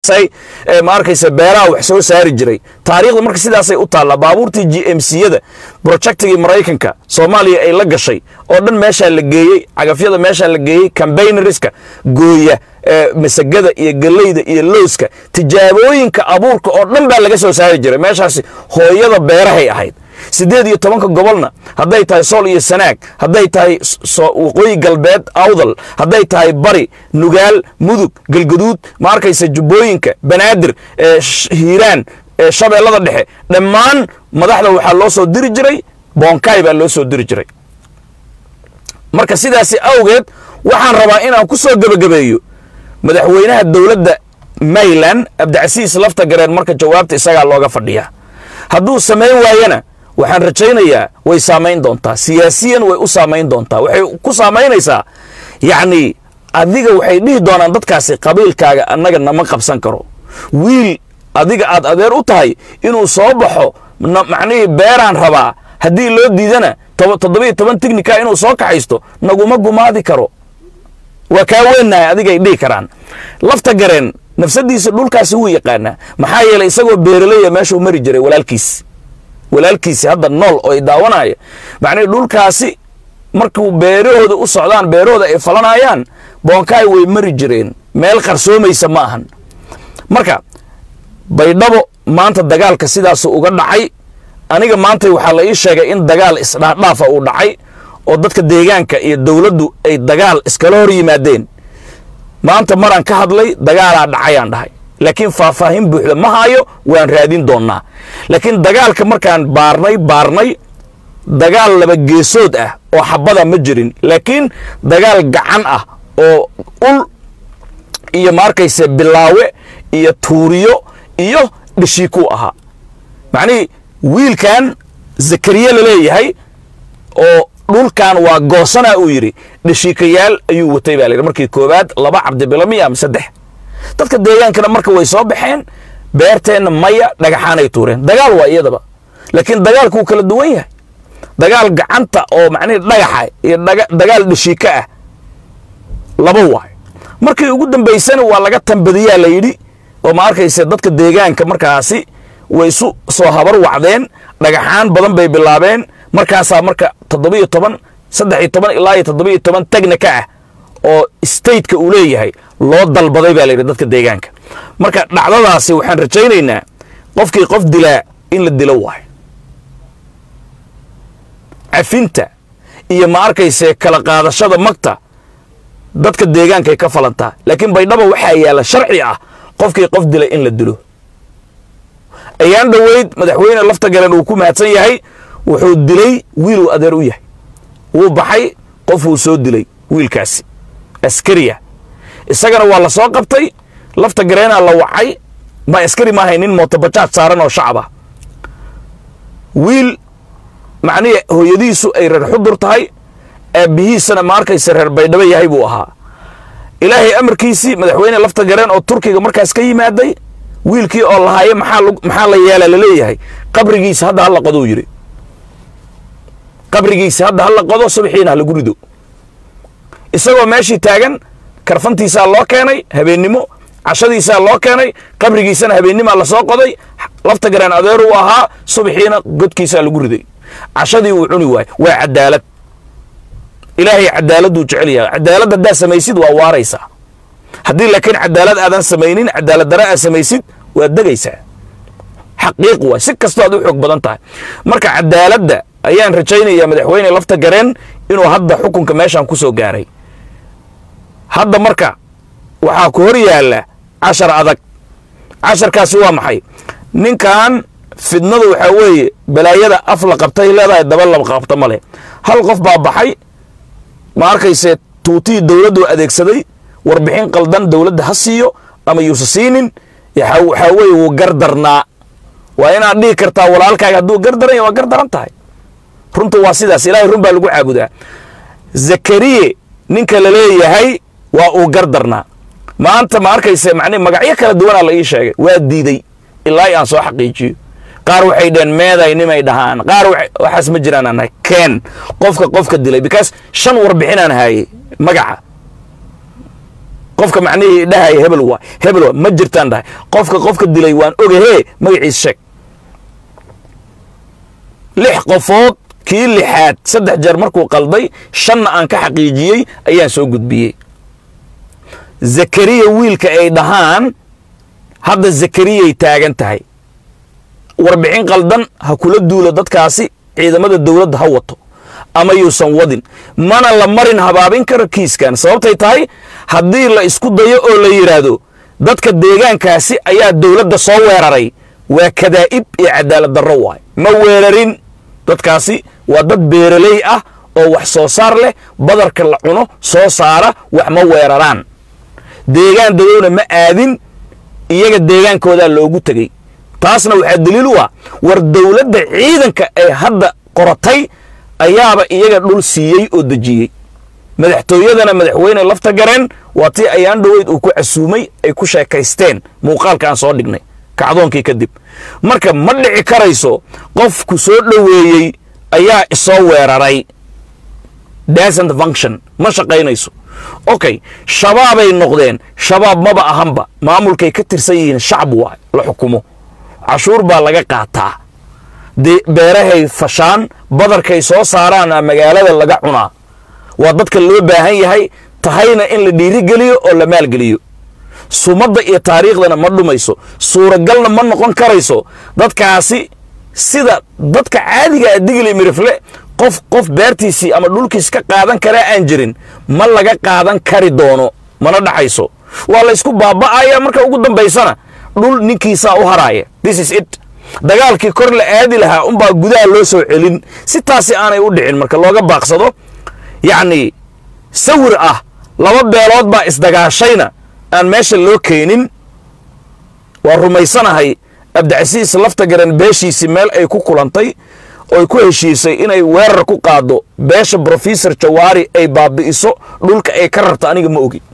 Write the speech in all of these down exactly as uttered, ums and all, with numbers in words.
say ma arkaysa beeraha wax soo saari jiray taariikhdu marka sidaas ay u taala baabuurtii G M C-yada projectigi Mareykanka Soomaaliya ay la gashay oo dhan meesha la geeyay cagafyada meesha la geeyay campaignerska gooya masagada iyo galeyda iyo looska tijaabooyinka abuurka oo dhan baa laga soo saari jiray meeshaasi hooyada beerahay ahayd sideed iyo tobanka gobolna haday tahay Sool iyo Sanaag haday tahay waqooyi galbeed Awdal haday tahay Bari Nugaal Mudug Galgaduud ma arkaysa Jubbooyinka Banaadir Hiiraan Shabeellada Dhexe dhammaan madaxda waxa loo soo diri jiray Bonkay baa loo soo diri jiray marka sidaasi awgeed waxaan rabaa inaan ku soo gabagabeeyo madaxweynaha dawladda Mayland Abdicasiis lafta gareen marka jawaabta isaga looga fadhiyaa hadduu sameyn waayana waxaan rajaynayaa way saameyn doontaa siyaasiyan way u saameyn doontaa waxay ku saameynaysaa yaani adiga waxay dhihi doonaan dadkaasi qabiilkaaga annaga nama qabsan karo wiil adiga aad adeer u tahay inuu soo baxo macnii beeraan rabaa haddii loo diidana toddoba iyo toban tiknika inuu soo kaxaysto naguma gumaadi karo waa kaa weynahay adiga ay dhihi karaan lafta gareen nafsadiisa dhulkaasi wuu yaqaana maxaa yeelay isagoo beeraley meesha uu mari jiray walaalkiis walaalkiis hadda nool oo ay daawanaya macnii dhulkaasi markuu beerahooda u socdaan beerahooda ay falanayaan Bonkay way mari jireen meel qarsoomaysa ma ahan marka Baydhabo maanta dagaalka sidaas uga dhacay aniga maanta waxa la ii sheegay in dagaal isdhaaf uu dhacay oo dadka deegaanka iyo dawladdu ay dagaal iskala hor yimaadeen maanta maraan ka hadlay dagaal dhacayaan dhahay laakiin faahfaahin buuxda ma hayo waan raadin doonaa laakiin dagaalka markaan baarnay baarnay dagaal laba geesood ah oo xabada ma jirin laakiin dagaal gacan ah oo ul iyo markayse bilaawe iyo tuuriyo iyo dhishiiku ahaa macni wiilkan Zakariya la leeyahay oo dhulkan waa goosana uu yiri dhishiikayaal ayuu watay baa leeyahay markii koobaad laba cabdibilami ama saddex dadka deegaankana marka way soo baxeen beerteena maya dhagaxaan ay tuureen dagaal waa iyadaba laakiin dagaalku kala duwan yahay dagaal gacanta oo macnii dhagaxa iyo dagaal dhishiika ah laba waay markii ugu dambeysana waa laga tambadiyaa la yiri oo ma arkaysa dadka deegaanka markaasi way soo habar wacdeen dhagaxaan badan bay bilaabeen markaas marka toddoba iyo toban saddex iyo toban ilaa toddoba iyo toban technique ah oo state-ka uu leeyahay loo dalbaday baa leeyahay dadka deegaanka marka dhacdadaasi waxaan rajaynaynaa qofkii qof dilaa in la dilo waay afinta iyo ma arkaysa kala qaadashada magta dadka deegaanka ay ka falantaa laakiin Baydhabo waxa yaala sharci ah qofkii qof dilay in la dilo ayaan dhaweyd madaxweyne lafta garan uu ku mahadsan yahay wuxuu dilay wiil uu adeer u yahay wuu baxay qof uu soo dilay wiilkaasi askariya isagana waa la soo qabtay lafta gareena la wacay ma askari ma haynin mootobajaaj saaran oo shacab ah wiil macnii hooyadiisu ay reer xudur tahay aabihiisana ma arkaysa reer Baydhabo yahay buu ahaa ilaahay amarkiisi madaxweyne lafta gareen oo Turkiga markaas ka yimaaday wiilkii oo lahaayay maxaa maxaa la yeelay la leeyahay qabrigiisa hadda hal qodo yiri qabrigiisa hadda hal qodo subaxiina la gurido isagoo meeshii taagan karfantiisa loo keenay habeenimo cashadiisa loo keenay qabrigiisana habeenimo la soo qoday lafta gareen adeer uu ahaa subaxiina godkiisa lagu riday cashadii uu cuni waay waa cadaalad ilaahay cadaaladu jecel yahay cadaalada daa samaysid waa waaraysa haddii laakiin cadaalad aadan samaynin cadaalad dara aad samaysid waa dagaysaa xaqiiq waa si kastoo aad u xoog badan tahay marka cadaaladda ayaan rajaynayaa madaxweyne lafta gareen inuu hadda xukunka meeshan ku soo gaaray hadda marka waxa ku hor yaala cashar adag casharkaasi waa maxay ninkan fidnadu waxa weeye balaayada af la qabtay leedahay daba la qabta male hal qof baa baxay ma arkayse tuuti dawladdu adeegsaday warbixin qaldan dawladda ha siiyo ama yuusasiinin waxa weeye uu gardarnaa waa inaad dhihi kartaa walaalkaaga hadduu gardaran waa gardaran tahay runtu waa sidaas ilaahay run baa lagu caabudaa Zakariya ninka la leeyahay waa uu gardarnaa maanta ma arkayse macnii magacyo kala duwan la ii sheegay waa diiday ilaa aan soo xaqiijiyo qaar waxay dheen meeday nimay dhahaan qaar waxaas ma jiraan anay keen qofka qofka dilay because shan warbixin aan haayay magaca qofka macnaheedu dhahay hebel waa hebel waa ma jirtaan dhahay qofka qofka dilay waan ogahay magaciis sheeg lix qofood kii lixaad saddex jeer markuu qalday shanna aan ka xaqiijiyay ayaan soo gudbiyay zakariya wiilka ay dhahaan hadda zakariyay taagan tahay warbixin qaldan ha kula duulo dadkaasi ciidamada dawladda ha wato ama yuusan wadin mana la marin habaabin karo kiiskan sababtay tahay haddii la isku dayo oo la yidhaahdo dadka deegaankaasi ayaa dawladda soo weeraray waa kadaa'ib iyo cadaalad darro waay ma weerarin dadkaasi waa dad beeraley ah oo wax soo saar leh badarka la cuno soo saara wax ma weeraraan deegaan dadowna ma aadin iyaga deegaankooda loogu tagay taasna waxa daliil u ah war dawladda ciidanka ay hadda qoratay ayaaba iyaga dhul siiyay oo dajiyay madaxtooyadana madaxweyne lafta gareen waa tii ayaan dhaweyd uu ku casuumay ay ku sheekaysteen muuqaalka aan soo dhignay kacdoonkii kadib marka ma dhici karayso qof ku soo dhaweeyay ayaa isoo weeraray doesn't function ma shaqaynayso okay shabaabay noqdeen shabaab maba ahanba maamulkay ka tirsan yihiin shacab waa la xukumo cashuur baa laga qaataa beerahay fashaan badarkay soo saaraan magaalada laga cunaa waa dadka loo baahan yahay tahayna in la dhiirigeliyo oo la maalgeliyo sumadda iyo taariikhdana ma dhumayso suuragalna ma noqon karayso dadkaasi sida dadka caadiga digli mirifle qof qof beertiisii ama dhulkiis ka qaadan kara aan jirin ma laga qaadan kari doono mana dhaxayso waa la isku baaba'aya marka ugu dambaysana dhul ninkiisa u haraaya this is it dagaalkii kor la aadi lahaa un baa gudaha loo soo celin si taasi aanay u dhicin marka looga baaqsado yacni sawir ah laba beelood baa isdagaashayna aan meesha loo keenin waa rumaysanahay abdicasiis lafta garan beeshiisii meel ay ku kulantay oo ay ku heshiisay inay weerar ku qaado beesha professor Jawaari ay baabi'iso dhulka ay ka rarto aniga ma ogi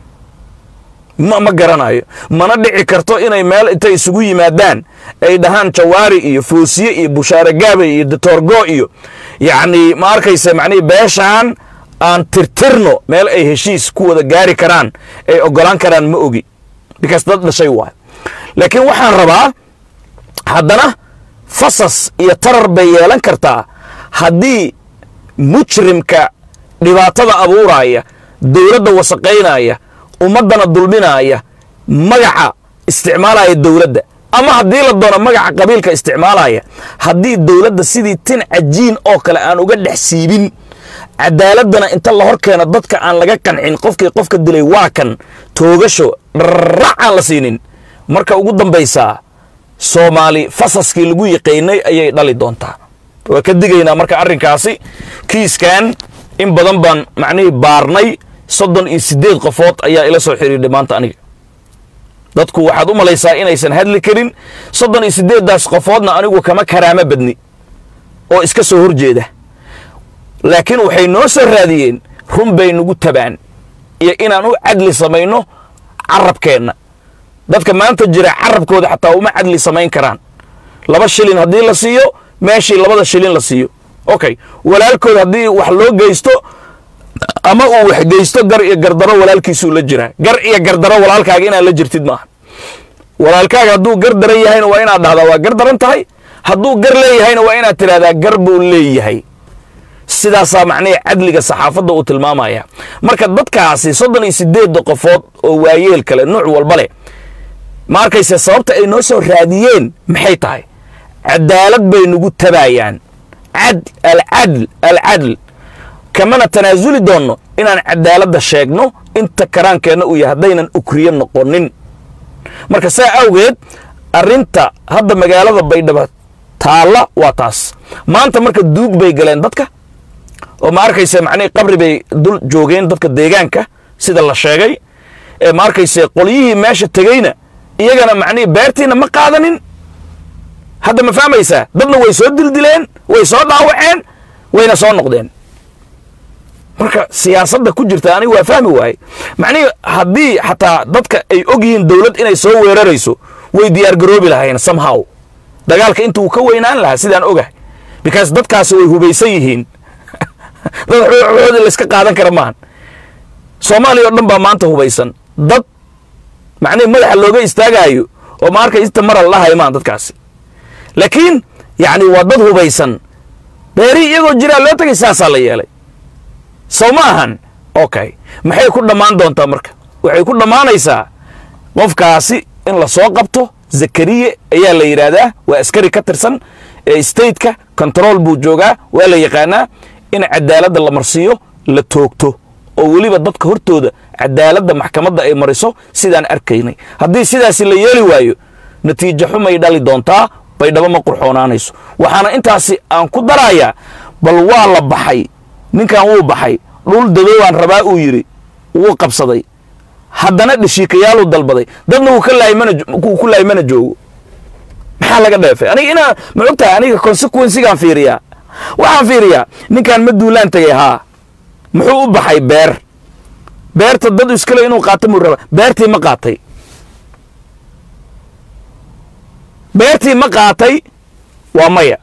ma ma garanayo mana dhici karto inay meel intay isugu yimaadaan ay dhahaan Jawaari iyo Foosiye iyo Bushaare Gaabe iyo Doctor Go iyo yacni ma arkaysa macnaheedu beeshaan aan tirtirno meel ay heshiis ku wada gaari karaan ay ogolaan karaan ma ogi because dad dhashay waay laakiin waxaan rabaa haddana fasas iyo tarar bay yeelan kartaa haddii mujrimka dhibaatada abuuraya dawladda wasaqaynaya ummadana dulminaya magaca isticmaalaya dawladda ama haddii la doono magaca qabiilka isticmaalaya haddii dawladda sidii tin cajiin oo kale aan uga dhex siibin cadaaladana inta la hor keeno dadka aan laga qancin qofkii qofka dilay waa kan toogasho raac aan la siinin marka ugu dambaysaa Soomaali fasaskii lagu yaqaynay ayay dhali doontaa waa ka digaynaa marka arrinkaasi kiiskan in badan baan macnaheedu baarnay soddon iyo siddeed qofood ayaa ila soo xiriiray maanta aniga dadku waxaad u malaysaa inaysan hadli karin soddon iyo siddeed daas qofoodna anigu kama karaama badni oo iska soo horjeeda laakiin waxay noo soo raadiyeen run bay nagu tabaan iyo inaan u cadli samayno carabkeenna dadka maanta jira carabkooda xataa uma cadli samayn karaan laba shilin haddii la siiyo meeshii labada shilin la siiyo okay walaalkood haddii wax loo geysto ama uu wax geysto gar iyo gardaro walaalkiisu la jira gar iyo gardaro walaalkaaga inaad la jirtid maaha walaalkaaga hadduu gar daran yahayna waa inaad dhahdaa waa gar daran tahay hadduu gar leeyahayna waa inaad tiraahdaa gar buu leeyahay sidaasaa macnaheedu cadliga saxaafadda uu tilmaamaya marka dadkaasi soddon iyo siddeed qofood oo waayeel kale nooc walba leh ma arkaysa sababta ay noo soo raadiyeen maxay tahay cadaalad bay nagu tabayaan cad al-cadl al-cadl kamana tanaasuli doono inaan cadaaladda sheegno inta karaankeenna uu yahay haddaynan ukriyo noqonin marka saa awgeed arrinta hadda magaalada Baydhabo taala waa taas maanta marka duug bay galeen dadka oo ma arkaysa macnaheedu qabri bay dul joogeen dadka deegaanka sida la sheegay ee ma arkaysa qolyihii meesha tagayna iyagana macnaheedu beertiina ma qaadanin hadda ma fahmaysaa dadna way soo dildileen way soo dhaawaceen wayna soo noqdeen marka siyaasadda ku jirta aniga waa fahmi waay macnaheedu haddii xataa dadka ay og yihiin dawlad inay soo weerarayso way diyaar garoobi lahayn somehow dagaalka intuu ka weynaan lahaa sidaan ogahay because dadkaasi way hubaysan yihiin dad xoog la iska qaadan kara maahan Soomaaliya oo dhan baa maanta hubaysan dad macnaheedu madaxa looga istaagayo oo ma arkay inta mar la haymaan dadkaasi laakiin yaani waa dad hubaysan beeri iyagoo jira loo tagay saasa la yeelay soomahan okay maxay ku dhamaan doontaa marka waxay ku dhamaanaysaa qofkaasi in la soo qabto Zakariya ayaa la yiraahdaa waa askari ka tirsan ee state-ka control buu joogaa waa la yaqaanaa in cadaaladda la marsiyo la toogto oo waliba dadka hortooda cadaaladda maxkamadda ay mariso sidaan arkaynay haddii sidaas la yeeli waayo natiijo xumay dhali doontaa bay dhaba ma qurxoonaanayso waxaana intaasi aan ku darayaa bal waa la baxay ninkan uu baxay dhul dadowaan rabaa uu yiri uu qabsaday haddana dhishikayaal dalbaday dadna uu ka laayman ku laayman joogo maxaa laga dheefay aniga ina ma ogtahay aniga consequence-gaan fiiriyaa waxaan fiiriyaa ninkan ma duulaan tagay ha muxuu u baxay beer beerta dad iskale inuu qaato muu raba beertii ma qaatay beertii ma qaatay waa maya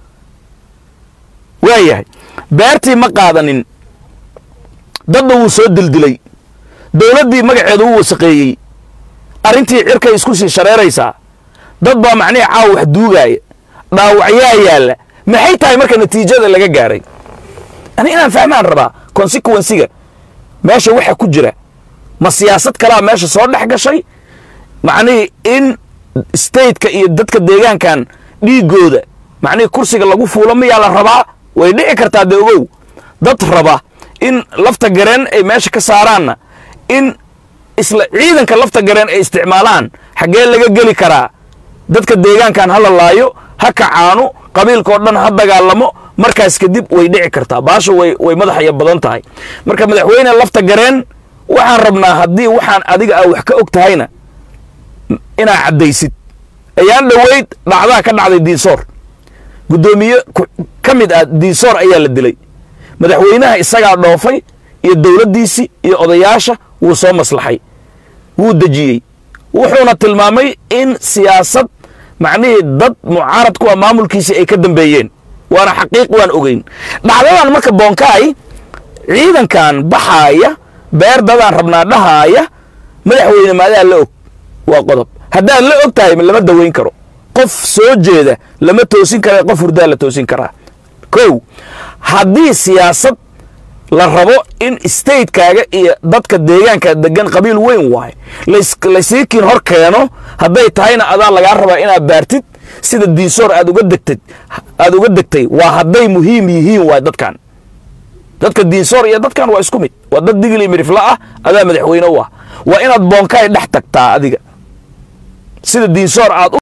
waayahay beertii ma qaadanin dadna wuu soo dildilay dawladdii magaceedu uu wasaqeeyey arrintii cirka isku sii shareeraysaa dad baa macnaheedu caaw wax duugaaya dhaawacyaa yaala maxay tahay marka natiijada laga gaaray ani inaan fahmaan rabaa consequence-ga meesha waxa ku jira ma siyaasad kala meesha soo dhax gashay macnaheedu in state-ka iyo dadka deegaankan dhiigooda macnaheedu kursiga lagu fuulo ma yaa la rabaa way dhici kartaa deegow dad raba in lafta gareen ay meesha ka saaraana in isla ciidanka lafta gareen ay isticmaalaan xagee laga gali karaa dadka deegaankan hala laayo ha kacaano qabiilka oo dhan ha dagaalamo markaas kadib way dhici kartaa baasha way way madaxaya badan tahay marka madaxweyne lafta gareen waxaan rabnaa hadii waxaan adiga ah wax ka og tahayna ina cadaysid ayaan dhaweyd dhacdaa ka dhacday diisoor gudoomiye kamid ah diisoor ayaa la dilay madaxweynaha isaga dhoofay iyo dawladdiisi iyo odayaasha wuu soo maslaxay wuu dajiyay wuxuuna tilmaamay in siyaasad macnaheedu dad mucaarad ku ah maamulkiisa ay ka dambeeyeen waana xaqiiq waan ogeyn dhacdadan marka Bonkai ciidankan baxaya beer dadaan rabnaa dhahaaya madaxweyne maadaa la og waa qodob haddaan la og tahay lama daweyn karo qof soo jeeda lama toosin karo qof hurdaa la toosin karaa kow haddii siyaasad la rabo in state-kaaga iyo dadka deegaanka degan qabiil weyn waay la siikin hor keeno hadday tahayna adaa laga rabaa inaad baartid sida diisoor aad uga degtay aad uga degtay waa hadday muhiim yihiin waa dadkan dadka diisoor iyo dadkan waa isku mid waa dad digli mirifla ah adaa madaxweyne waa waa inaad Bonkai dhex tagtaa adiga sida diisoor aad